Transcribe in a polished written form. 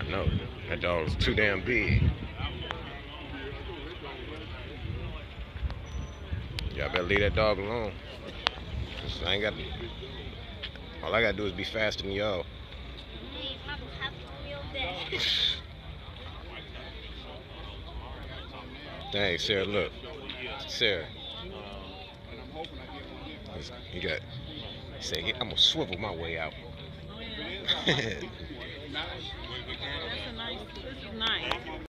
No, that dog is too damn big. Y'all better leave that dog alone. 'Cause I ain't got. All I gotta do is be faster than y'all. Dang, Sarah, look. Sarah. He got. He said, I'm gonna swivel my way out. That's a nice. This is nice.